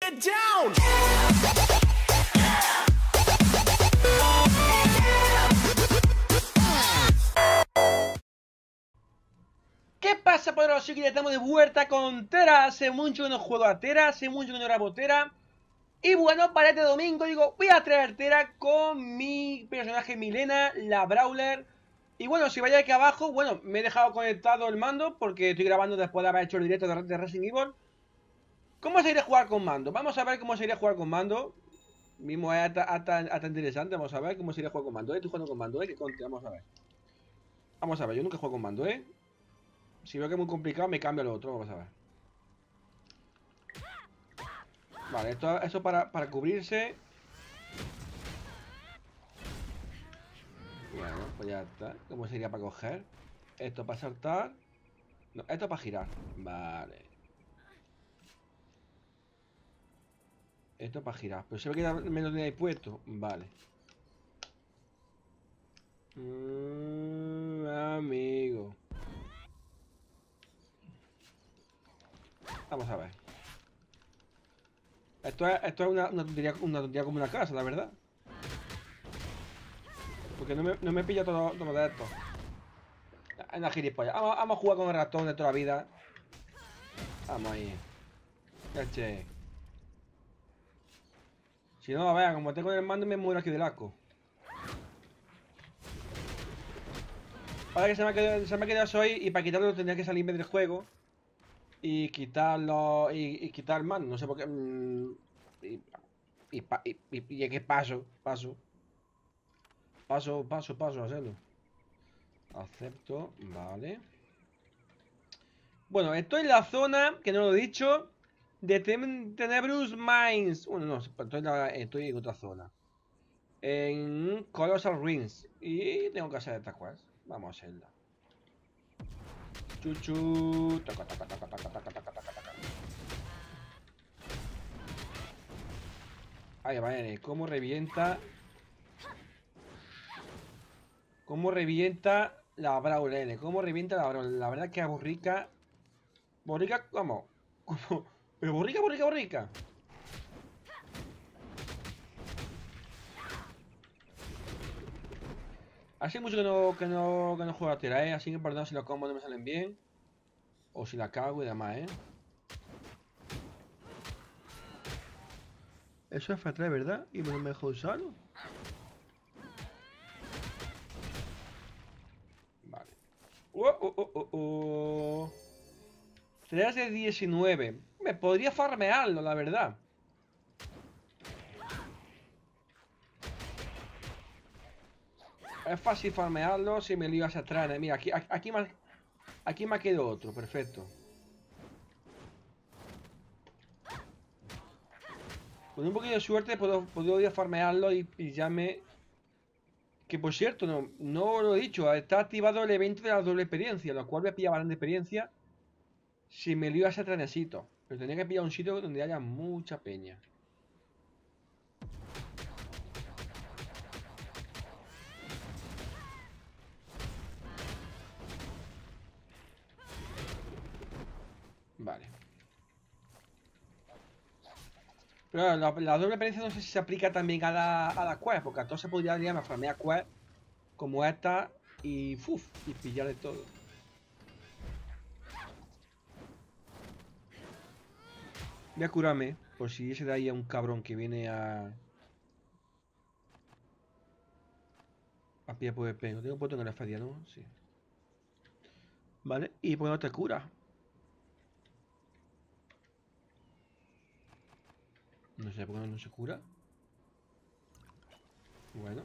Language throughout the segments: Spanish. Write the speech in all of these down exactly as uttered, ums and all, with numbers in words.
get down. ¿Qué pasa, poderosos? Que ya estamos de vuelta con Tera. Hace mucho que no juego a Tera, hace mucho que no grabo Tera. Y bueno, para este domingo digo, voy a traer Tera con mi personaje Milena, la Brawler. Y bueno, si vais aquí abajo, bueno, me he dejado conectado el mando porque estoy grabando después de haber hecho el directo de, de Resident Evil. ¿Cómo se irá a jugar con mando? Vamos a ver cómo se irá a jugar con mando. Mismo es hasta, hasta, hasta interesante, vamos a ver cómo se irá a jugar con mando, ¿eh? Estoy jugando con mando, ¿eh? Que conte, vamos a ver. Vamos a ver, yo nunca juego con mando, ¿eh? Si veo que es muy complicado, me cambio al otro, vamos a ver. Vale, esto, esto para, para cubrirse. Bueno, pues ya está. ¿Cómo sería para coger? Esto para saltar. No, esto para girar. Vale. Esto para girar. Pero se ve que me lo tenéis puesto. Vale. Mm, amigo. Vamos a ver. Esto es, esto es una, una, tontería, una tontería como una casa, la verdad. Porque no me, no me pilla todo, todo de esto. En la gilipollas. Vamos, vamos a jugar con el ratón de toda la vida. Vamos ahí. Caché. Si no, a ver, como tengo el mando me muero aquí del asco. Ahora que se me ha quedado, se me ha quedado soy y para quitarlo tendría que salirme del juego. Y quitarlo. Y, y quitar el mando. No sé por qué. Mmm, y, y, y, y, y que paso, paso. Paso, paso, paso a hacerlo. Acepto, vale. Bueno, estoy en la zona, que no lo he dicho, de Ten Tenebrous Mines. Bueno, no, estoy en, la, estoy en otra zona. En Colossal Ruins. Y tengo que hacer esta quest. Vamos a hacerla. Chuchu. Taca, taca, taca, taca, taca, taca, taca, taca. Ahí va, cómo revienta. Cómo revienta la Brawler, cómo revienta la Brawler. La verdad que es borrica. Borrica, vamos. ¿Cómo? Pero borrica, borrica, borrica. Hace mucho que no, que no, que no juego a Tera, ¿eh? Así que perdón si los combos no me salen bien. O si la cago y demás, ¿eh? Eso es F tres, ¿verdad? Y me lo dejó usarlo. Vale. Uh, uh, uh, uh, uh. tres de diecinueve. Me podría farmearlo, la verdad. Es fácil farmearlo si me lo ibas a traer. Mira, aquí, aquí, aquí, me, aquí me quedado otro, perfecto. Con un poquito de suerte puedo, puedo farmearlo y, y ya me... Que por cierto, no, no lo he dicho, está activado el evento de la doble experiencia, lo cual me pilla bastante experiencia si me lo ibas a trenecito. Pero tenía que pillar un sitio donde haya mucha peña. Vale. Pero la, la doble experiencia no sé si se aplica también a la, a la quest, porque entonces podría ir a farmear quest como esta y, uf, y pillar de todo. Voy a curarme, por si ese de ahí es un cabrón que viene a... A pie PvP. Lo tengo puesto en la feria, ¿no? Sí. Vale, y por qué no te cura. No sé por qué no se cura. Bueno.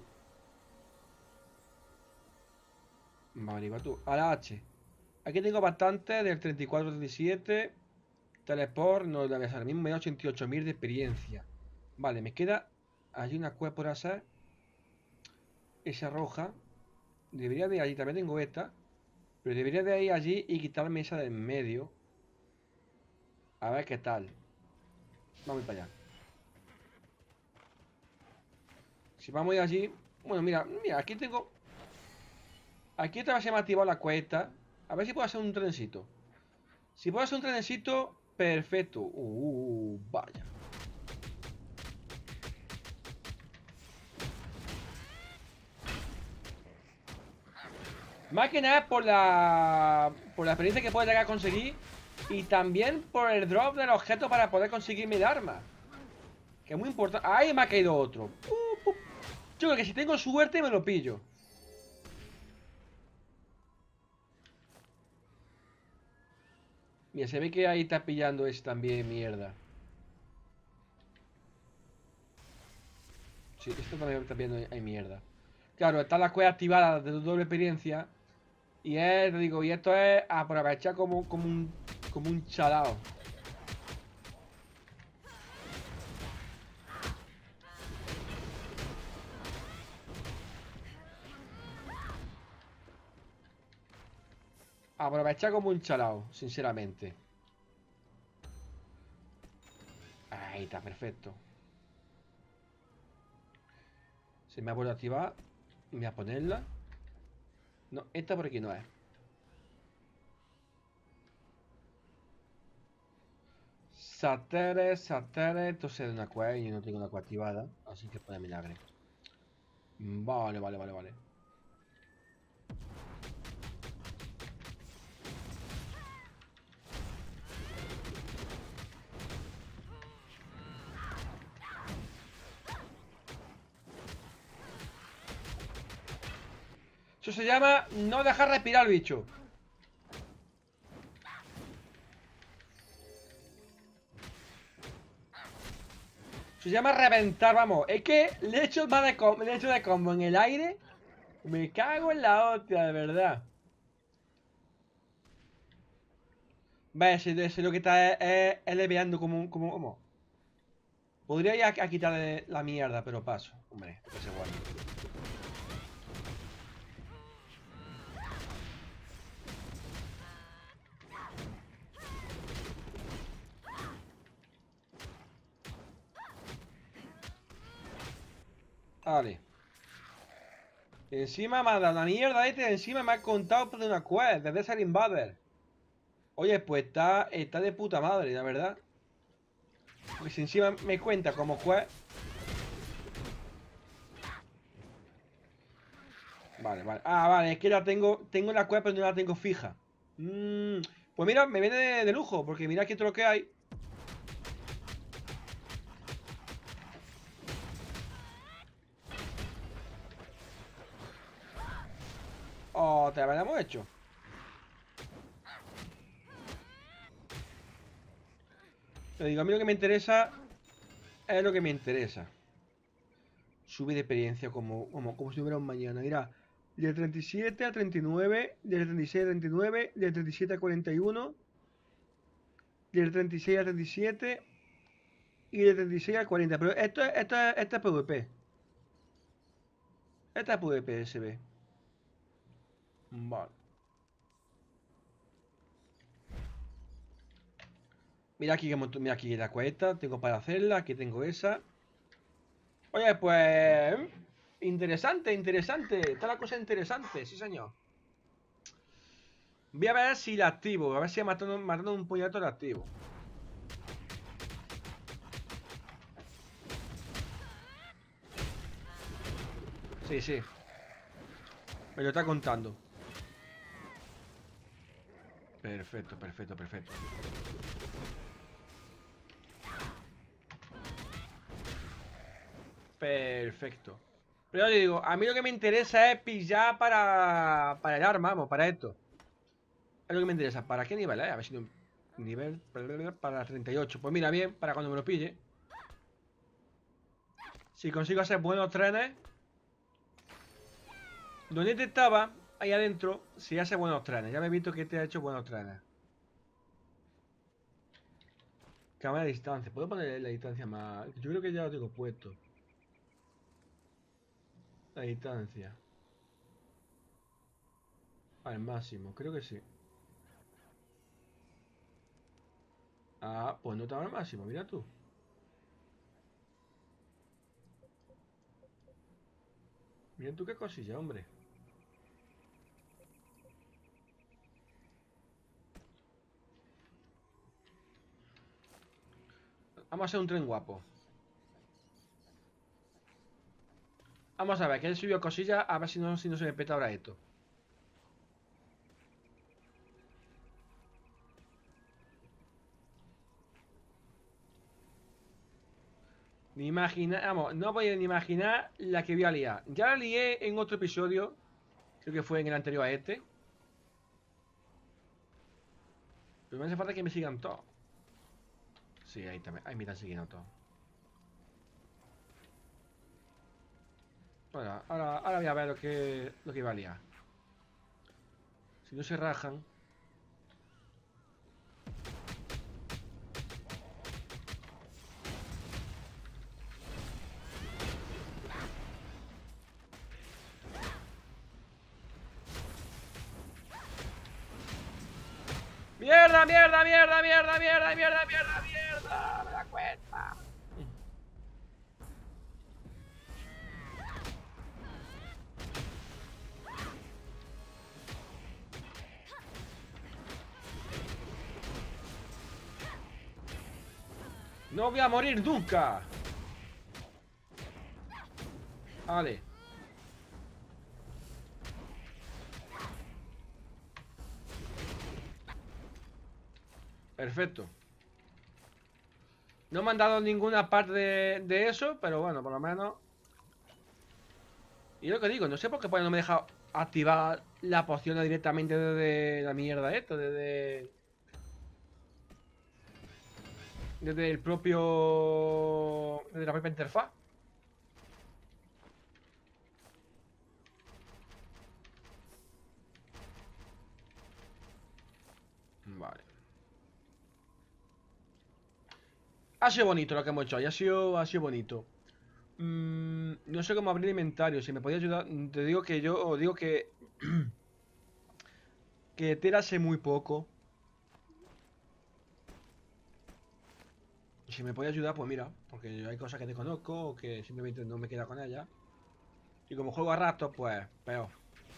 Vale, va tú. A la H. Aquí tengo bastante del treinta y cuatro treinta y siete. Teleport, no la ves ahora mismo. Me da ochenta y ocho mil de experiencia. Vale, me queda allí una cueva por hacer. Esa roja. Debería de ir allí. También tengo esta. Pero debería de ir allí y quitarme esa de en medio. A ver qué tal. Vamos a ir para allá. Si vamos a ir allí. Bueno, mira, mira, aquí tengo. Aquí otra vez se me ha activado la cuesta. A ver si puedo hacer un trencito. Si puedo hacer un trencito, perfecto. Uh, vaya. Más que nada por la... Por la experiencia que puedo llegar a conseguir. Y también por el drop del objeto para poder conseguirme el arma. Que es muy importante. Ahí me ha caído otro. Uh, uh. Yo creo que si tengo suerte me lo pillo. Mira, se ve que ahí está pillando ese también, mierda. Sí, esto también está pillando hay mierda. Claro, está la cueva activada de doble experiencia. Y es, te digo, y esto es aprovechar como, como un como un chalao. Aprovechar como un chalao, sinceramente. Ahí está, perfecto. Se me ha vuelto a activar. Y voy a ponerla. No, esta por aquí no es. Satere, Satere. Esto es de una cueva y yo no tengo una cueva activada. Así que pone milagre. Vale, vale, vale, vale. Eso se llama no dejar respirar al bicho. Se llama reventar, vamos. Es que le he hecho, de combo, le he hecho de combo en el aire. Me cago en la hostia, de verdad. Vaya, si lo que está es, es, es leveando como, como, como. Podría ir a, a quitarle la mierda, pero paso. Hombre, es igual. Vale. Encima me ha dado la mierda este. Encima me ha contado de una quest. Desde Desert Invader. Oye, pues está, está de puta madre, la verdad. Porque si encima me cuenta como quest. Vale, vale. Ah, vale, es que la tengo. Tengo la quest, pero no la tengo fija. Mm, pues mira, me viene de, de lujo. Porque mira aquí todo lo que hay. Oh, te la hemos hecho. Te digo, a mí lo que me interesa es lo que me interesa. Sube de experiencia como, como, como si hubiera un mañana. Mira, del treinta y siete a treinta y nueve, del treinta y seis a treinta y nueve, del treinta y siete a cuarenta y uno, del treinta y seis a treinta y siete y del treinta y seis a cuarenta. Pero esto, esto, esto es PvP. Esta es PvP, se ve. Vale. Mira aquí, mira aquí la cuesta. Tengo para hacerla. Aquí tengo esa. Oye, pues... Interesante, interesante. Está la cosa interesante, sí señor. Voy a ver si la activo. A ver si matando, matando un puñetazo la activo. Sí, sí. Me lo está contando. Perfecto, perfecto, perfecto. Perfecto. Pero yo digo, a mí lo que me interesa es pillar para, para el arma, vamos, para esto. Es lo que me interesa. ¿Para qué nivel? Eh? A ver si no... Nivel para treinta y ocho. Pues mira, bien, para cuando me lo pille. Si consigo hacer buenos trenes. Donde te estaba, ahí adentro, si hace buenos trenes. Ya me he visto que te ha hecho buenos trenes. Cámara de distancia. ¿Puedo poner la distancia más? Yo creo que ya lo tengo puesto. La distancia. Al máximo, creo que sí. Ah, pues no estaba al máximo, mira tú. Mira tú qué cosilla, hombre. Vamos a hacer un tren guapo. Vamos a ver, que él subió cosillas. A ver si no, si no se me peta ahora esto. Ni imaginar, vamos, no podía ni imaginar la que voy a liar. Ya la lié en otro episodio. Creo que fue en el anterior a este. Pero me hace falta que me sigan todos. Sí, ahí también. Ahí me están siguiendo todos. Bueno, ahora, ahora voy a ver lo que, lo que iba a liar. Si no se rajan. ¡Mierda, mierda, mierda, mierda, mierda, mierda, mierda, mierda! ¡Me da cuenta! ¡No voy a morir nunca! Vale. Perfecto. No me han dado ninguna parte de, de eso, pero bueno, por lo menos. Y lo que digo, no sé por qué pues no me deja activar la poción directamente desde la mierda esto, desde... Desde el propio... Desde la propia interfaz. Vale. Ha sido bonito lo que hemos hecho ahí, ha sido, ha sido bonito. Mm, no sé cómo abrir inventario, si me podía ayudar. Te digo que yo, os digo que... que Tera sé muy poco. Si me puede ayudar, pues mira, porque hay cosas que desconozco o que simplemente no me queda con ella. Y como juego a ratos, pues peor.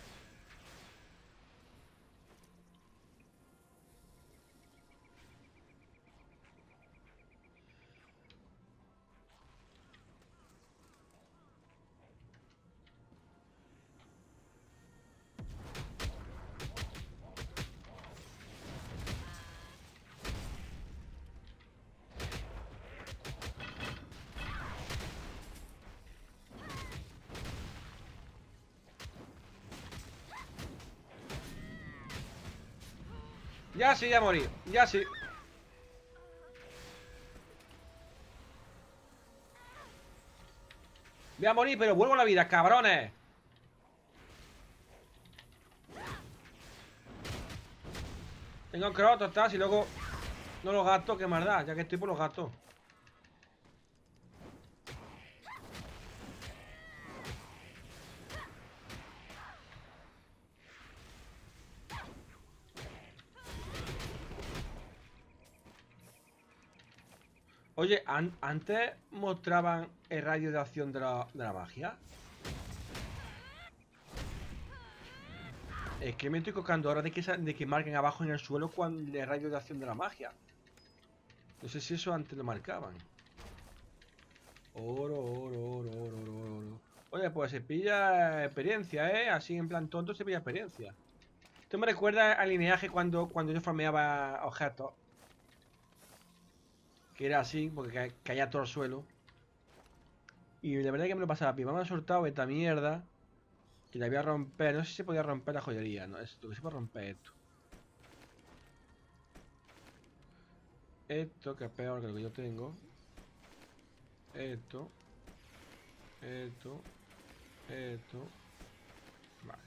Ya sí, ya morí, ya sí. Voy a morir, pero vuelvo a la vida, cabrones. Tengo crotos, tal, y luego no los gasto, qué maldad, ya que estoy por los gastos. Oye, an antes mostraban el radio de acción de la, de la magia. Es que me estoy cocando ahora de que, de que marquen abajo en el suelo cuando el radio de acción de la magia. No sé si eso antes lo marcaban. Oro, oro, oro, oro, oro, oro. Oye, pues se pilla experiencia, ¿eh? Así en plan tonto se pilla experiencia. Esto me recuerda al lineaje cuando, cuando yo farmeaba objetos. Que era así, porque ca caía todo el suelo. Y la verdad es que me lo pasaba bien. Me han soltado esta mierda. Que la voy a romper. No sé si se podía romper la joyería. No, esto, que se puede romper esto. Esto, que es peor que lo que yo tengo. Esto. Esto. Esto. Vale.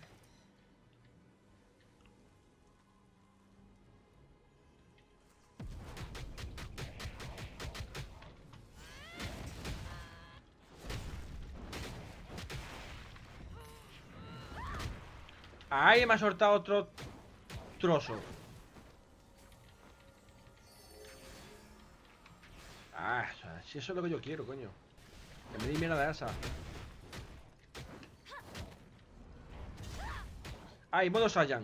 Ahí me ha soltado otro trozo. Ah, si eso es lo que yo quiero, coño. Que me di mierda de esa. Ahí, modo Saiyan.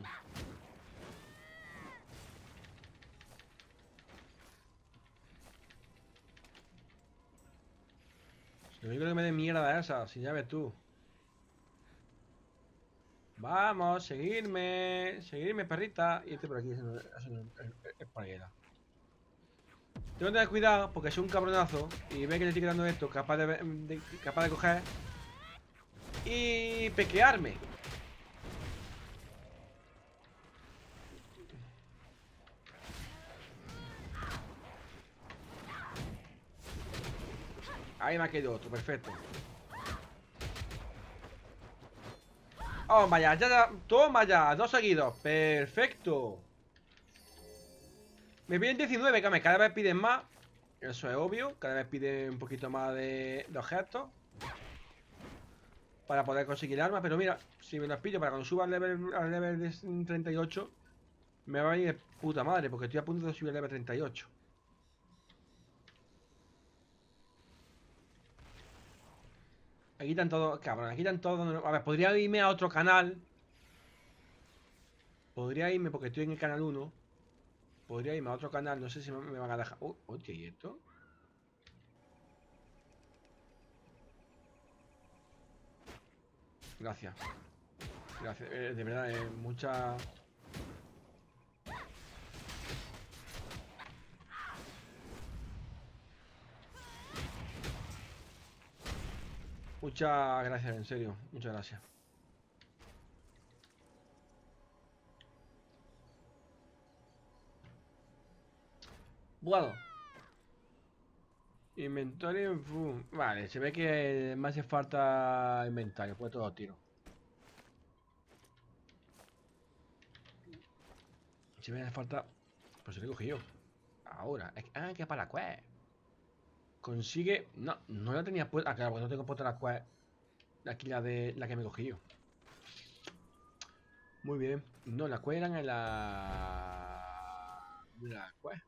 Lo único que me dé mierda de esa, si ya ves tú. Vamos, seguirme. Seguirme, perrita. Y este por aquí es, es, es, es, es para allá. Tengo que tener cuidado porque soy un cabronazo y ve que le estoy quedando esto, capaz de, de, capaz de coger y pequearme. Ahí me ha quedado otro, perfecto. Toma ya, ya, ya, toma ya, dos seguidos, perfecto. Me piden diecinueve, que cada vez piden más. Eso es obvio, cada vez piden un poquito más de, de objetos para poder conseguir armas. Pero mira, si me las pillo para cuando suba al level, al level de treinta y ocho, me va a ir de puta madre, porque estoy a punto de subir al level treinta y ocho. Aquí están todos, cabrón, aquí están todos. A ver, podría irme a otro canal. Podría irme porque estoy en el canal uno. Podría irme a otro canal, no sé si me van a dejar. Oh, hostia, ¿y esto? Gracias. Gracias, eh, de verdad, eh, mucha... Muchas gracias, en serio, muchas gracias. Bueno. Inventario, boom. Vale, se ve que me hace falta inventario, pues todo tiro. Se me hace falta... Pues se lo he cogido. Ahora, ah, que para la quest. Consigue... No, no la tenía puesta. Ah, claro, porque no tengo puesta la quest. Aquí la de la que me he cogido. Muy bien. No, la quest eran en la... La quest.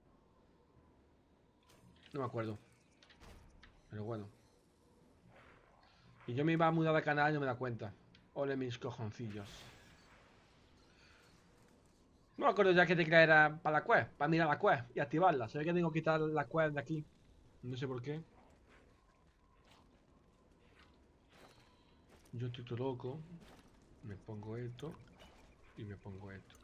No me acuerdo. Pero bueno. Y yo me iba a mudar de canal y no me da cuenta. Ole mis cojoncillos. No me acuerdo ya que te era para la quest, para mirar la quest y activarla. Se ve que tengo que quitar la quest de aquí. No sé por qué. Yo estoy todo loco. Me pongo esto y me pongo esto.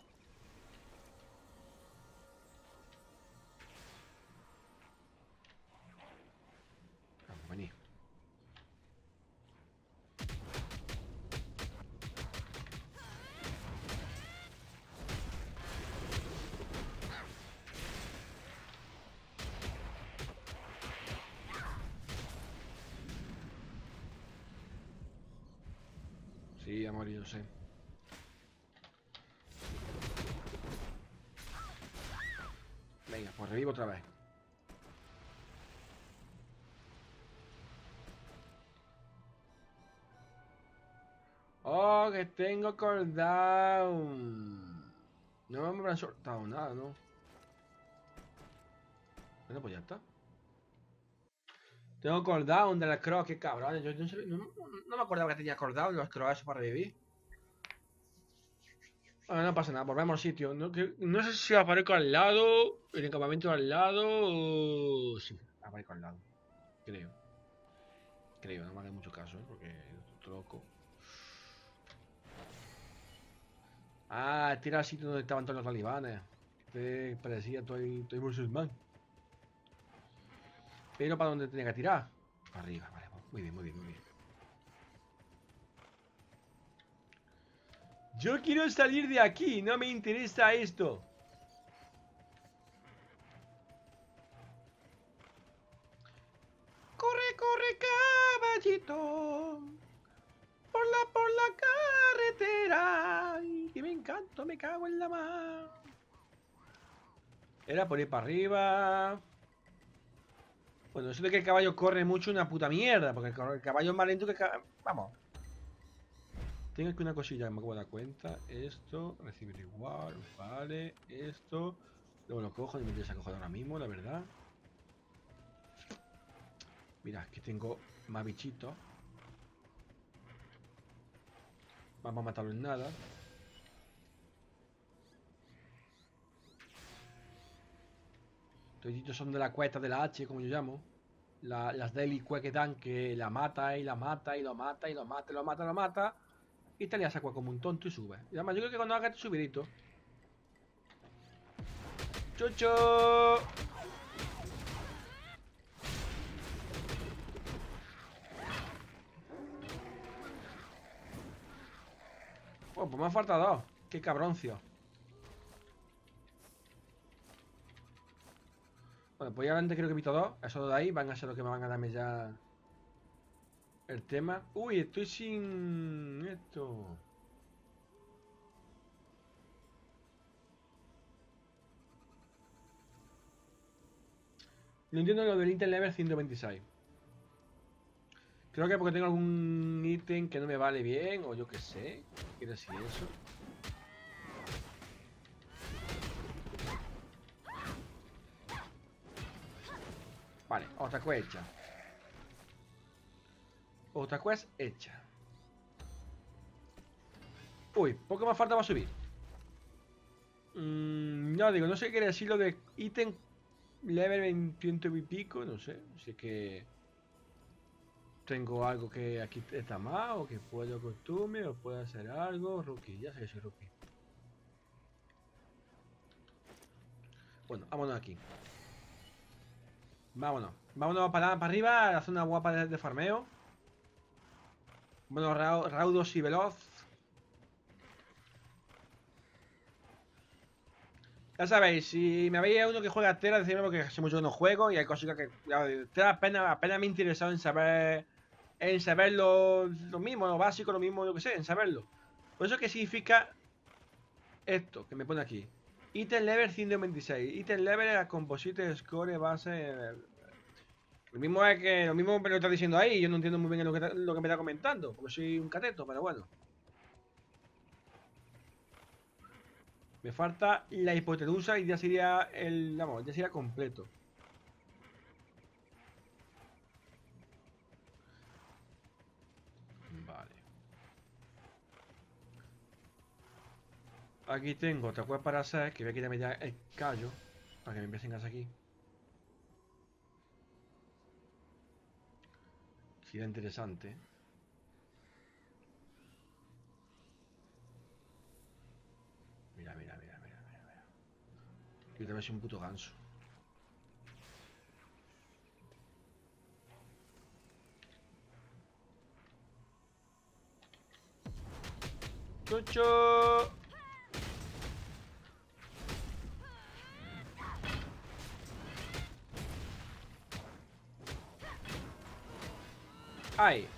Vamos, vení. Sí, amor, yo sé. Venga, pues revivo otra vez. Oh, que tengo cooldown. No me habrán soltado nada, ¿no? Bueno, pues ya está. Tengo cooldown de la cross, qué cabrón. Yo no, sé, no, no me acordaba que tenía cooldown los cross para revivir. Bueno, no pasa nada, volvemos al sitio. No, que, no sé si aparezco al lado, el encampamento al lado o... Sí, aparezco al lado. Creo. Creo, no me haga mucho caso, ¿eh? Porque estoy loco. Ah, este era el sitio donde estaban todos los talibanes. Este parecía Toy, Toy versus. Pero ¿para dónde tenía que tirar? Para arriba, vale. Muy bien, muy bien, muy bien. Yo quiero salir de aquí, no me interesa esto. Corre, corre, caballito. Por la, por la carretera. Ay, que me encanto, me cago en la mar. Era por ir para arriba. Bueno, eso de que el caballo corre mucho una puta mierda. Porque el caballo es más lento que el caballo. Vamos. Tengo aquí una cosilla que me acabo de dar cuenta. Esto, recibir igual, vale. Esto. Luego lo cojo y me interesa coger ahora mismo, la verdad. Mira, aquí tengo más bichitos. Vamos a matarlo en nada. Estos bichitos son de la cuesta de la H, como yo llamo. La, las daily quest que dan, que la mata y la mata y lo mata y lo mata y lo mata y lo mata. Y te le hace como un tonto y sube. Y además yo creo que cuando haga este subidito. ¡Chucho! Oh, pues me han faltado dos. Qué cabroncio. Bueno, pues ya antes creo que he visto dos. Esos de ahí van a ser los que me van a darme ya el tema. Uy, estoy sin esto. No entiendo lo del Intel Level ciento veintiséis. Creo que porque tengo algún ítem que no me vale bien, o yo qué sé. ¿Qué quiere decir eso? Vale, otra quest hecha. Otra quest hecha. Uy, poco más falta para subir. Mm, no, digo, no sé qué quiere decir lo de ítem level veinte y pico, no sé. Si es que tengo algo que aquí está más, o que puedo costumbre, o puedo hacer algo. Rookie, ya sé que soy rookie. Bueno, vámonos aquí. Vámonos. Vámonos para, para arriba, a la zona guapa de, de farmeo. Bueno, ra raudos y veloz. Ya sabéis, si me veis uno que juega a Tera, decidme porque hace mucho que no juego y hay cositas que ya, Tera apenas, apenas me he interesado en saber en saber lo, lo mismo, lo básico, lo mismo, yo que sé, en saberlo. Por eso, ¿qué significa esto que me pone aquí? Item level ciento veintiséis. Item level a composite score base. Lo mismo es que lo mismo me lo está diciendo ahí. Yo no entiendo muy bien lo que, lo que me está comentando, porque soy un cateto, pero bueno. Me falta la hipotenusa y ya sería el. Vamos, ya sería completo. Vale. Aquí tengo otra cosa para hacer, que voy a quitarme ya el callo, para que me empiecen a hacer aquí. Sería interesante. Mira, mira, mira, mira, mira, mira. Yo también soy un puto ganso. ¡Chucho! ¡Ay!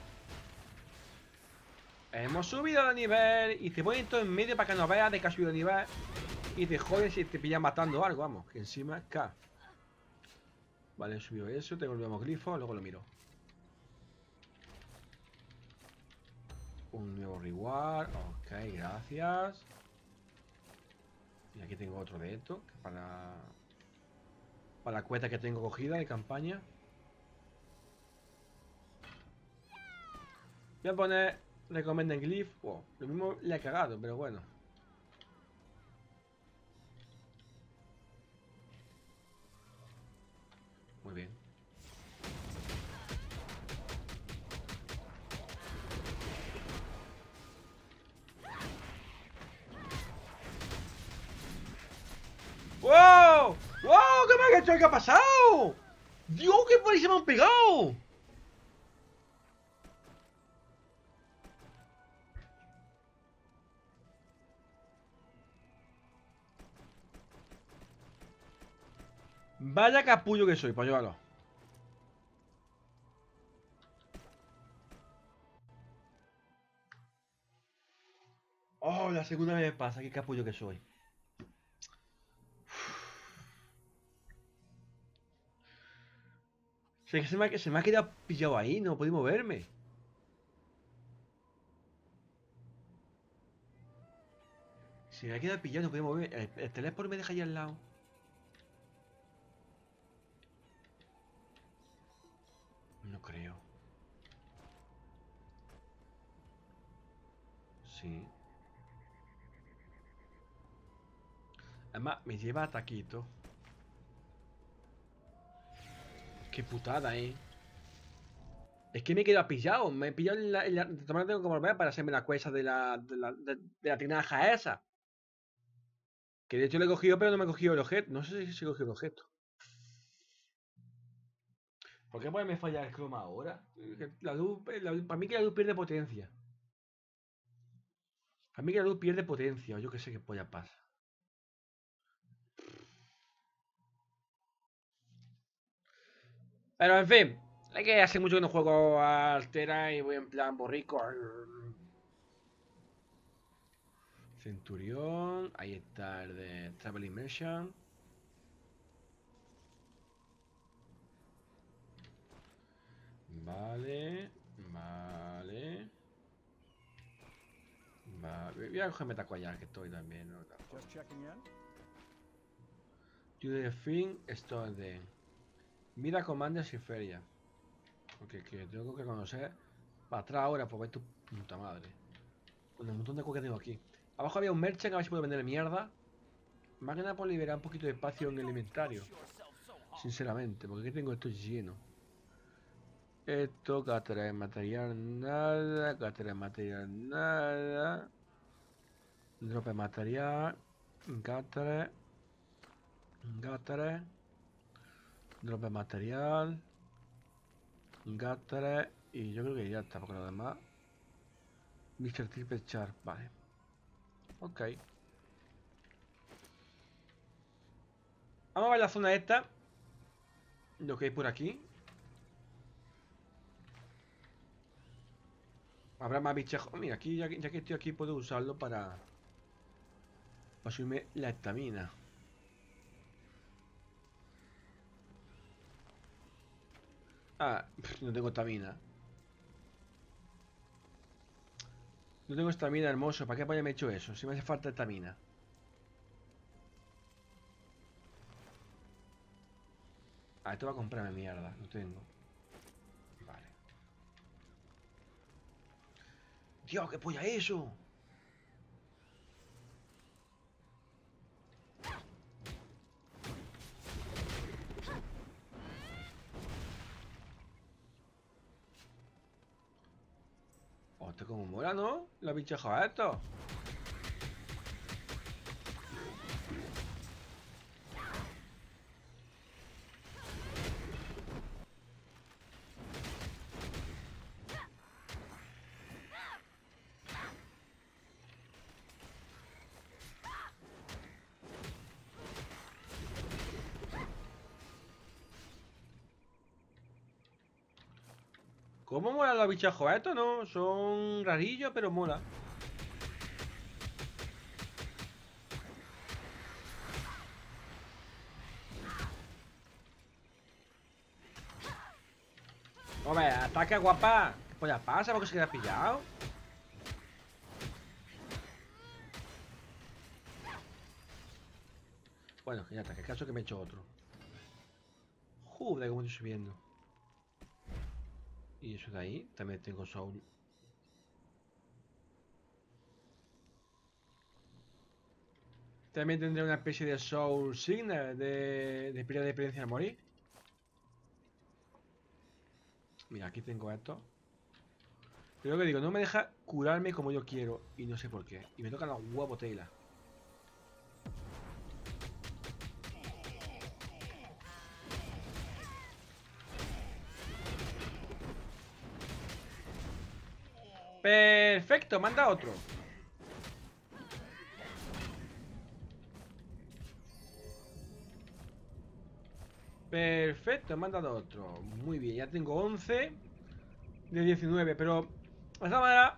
Hemos subido de nivel y te ponen todo en medio para que no veas de que has subido de nivel. Y te jodes y te pillan matando algo, vamos. Que encima es K. Vale, he subido eso, tengo el nuevo glifo, luego lo miro. Un nuevo reward, ok, gracias. Y aquí tengo otro de esto, que para... Para la cueta que tengo cogida de campaña. Voy a poner recomienda en glyph. Wow, lo mismo le he cagado, pero bueno. Muy bien. ¡Wow! ¡Wow! ¿Qué me ha hecho? ¿Qué ha pasado? ¡Dios, qué por ahí se me han pegado! Vaya capullo que soy, pues llévalo. Oh, la segunda vez me pasa, qué capullo que soy. Se, se, me ha, se me ha quedado pillado ahí, no puedo moverme. Se me ha quedado pillado, no puedo moverme. El, el teléfono me deja ahí al lado. No creo. Sí. Además, me lleva a taquito. Qué putada, eh. Es que me he quedado pillado. Me he pillado en la. En la también tengo que volver para hacerme la cuesta de la. De la, de, de la tinaja esa. Que de hecho le he cogido, pero no me he cogido el objeto. No sé si se cogió el objeto. ¿Por qué pues me falla el croma ahora? La luz, la luz- para mí que la luz pierde potencia. A mí que la luz pierde potencia, o yo que sé qué polla pasa. Pero en fin, hay que hace mucho que no juego a Altera y voy en plan borrico. Centurión, ahí está el de Travel Immersion. Vale, vale. Vale, voy a cogerme taco allá que estoy también, ¿no? You de fin, esto es de Mira Commanders y Feria. Porque que tengo que conocer para atrás ahora, por ver tu puta madre. Con el montón de cosas que tengo aquí. Abajo había un merchant, a ver si puedo vender mierda. Más que nada por liberar un poquito de espacio en el inventario. Sinceramente, porque aquí tengo esto lleno. Esto, cátedra de material, nada. Cátedra de material, nada. Drop de material. Cátedra. Cátedra. Drop de material. Cátedra. Y yo creo que ya está, porque lo demás. mister Triple Char, vale. Ok. Vamos a ver la zona esta. Lo que hay por aquí. Habrá más bichejos. Mira, aquí ya, ya que estoy aquí puedo usarlo para... Para subirme la estamina. Ah, no tengo estamina. No tengo estamina, hermoso. ¿Para qué me he hecho eso? Si me hace falta estamina. Ah, esto va a comprarme mierda. No tengo. Vale. Dios, ¿qué polla es eso? Hostia, como mola, ¿no? La bicheja esto. ¿Cómo mola los bichejos estos, no? Son rarillos, pero mola. Hombre, ataca, guapa. ¿Qué polla pasa? ¿Por qué se queda pillado? Bueno, ya está, que caso que me he hecho otro. Joder, cómo estoy subiendo. Y eso de ahí, también tengo soul. También tendré una especie de soul signal de, de pérdida de experiencia al morir. Mira, aquí tengo esto. Pero lo que digo, no me deja curarme como yo quiero. Y no sé por qué. Y me tocan los huevos tela. Perfecto, manda otro. Perfecto, me han dado otro. Muy bien, ya tengo once de diecinueve, pero de esta manera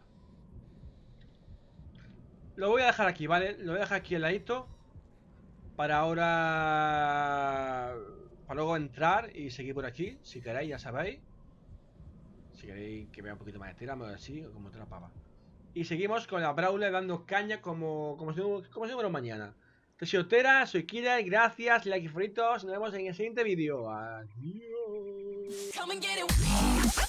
lo voy a dejar aquí, ¿vale? Lo voy a dejar aquí al ladito para ahora, para luego entrar y seguir por aquí. Si queréis, ya sabéis. Si queréis que vea un poquito más de tela, así, como otra pava. Y seguimos con la Brawler dando caña como, como, si, como si fuera mañana. Yo soy Otera, soy Killer, gracias, like y favoritos. Nos vemos en el siguiente vídeo. Adiós.